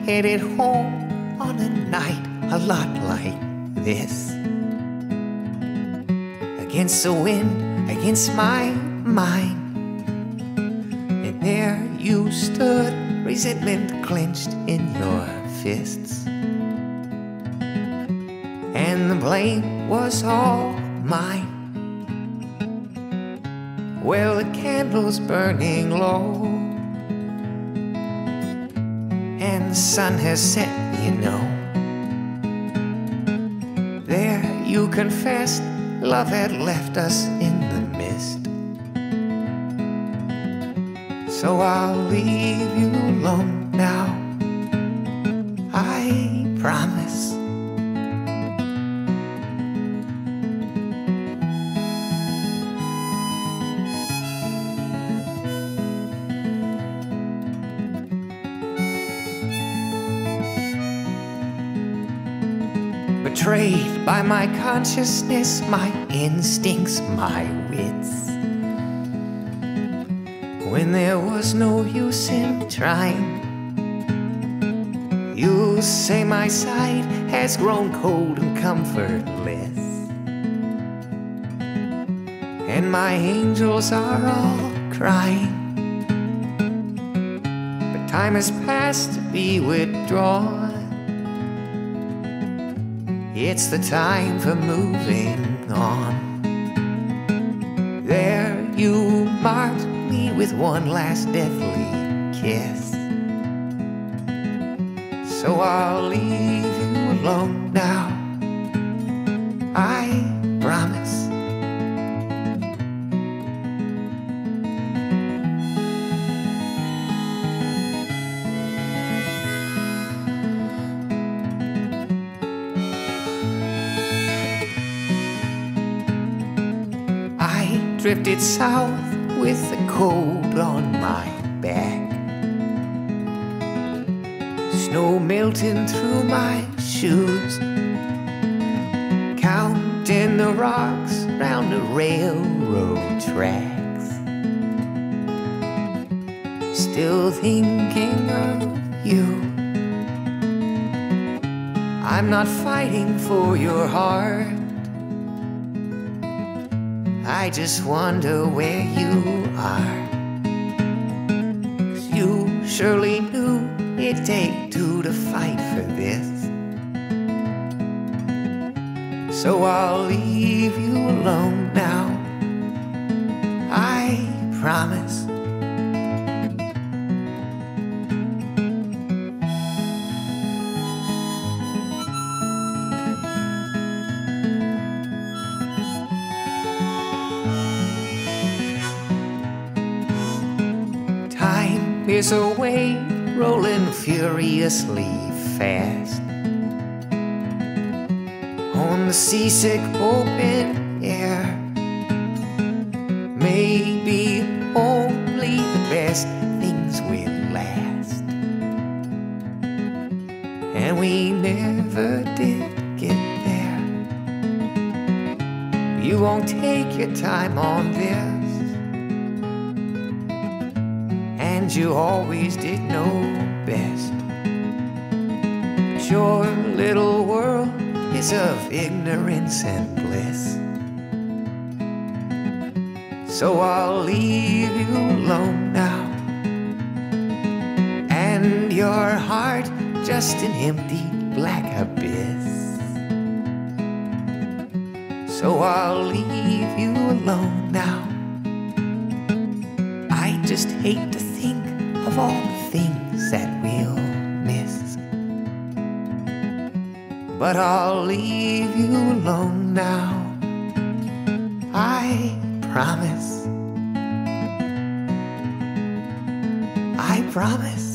headed home on a night a lot like this. Against the wind, against my mind, and there you stood, resentment clenched in your fists, and the blame was all mine. Well, the candle's burning low, and the sun has set, you know. There you confessed love had left us in the mist. So I'll leave you alone now, I promise. Betrayed by my consciousness, my instincts, my wits, when there was no use in trying. You say my side has grown cold and comfortless, and my angels are all crying. But time has passed to be withdrawn. It's the time for moving on. There you marked me with one last deathly kiss. So I'll leave you alone now, I promise. Drifted south with the cold on my back, snow melting through my shoes, counting the rocks round the railroad tracks, still thinking of you. I'm not fighting for your heart, I just wonder where you are. 'Cause you surely knew it'd take two to fight for this. So I'll leave you alone now, I promise. Is away, rolling furiously fast on the seasick open air. Maybe only the best things will last, and we never did get there. You won't take your time on this, and you always did know best. But your little world is of ignorance and bliss. So I'll leave you alone now, and your heart just an empty black abyss. So I'll leave you alone now, I just hate to think of all the things that we'll miss. But I'll leave you alone now, I promise. I promise.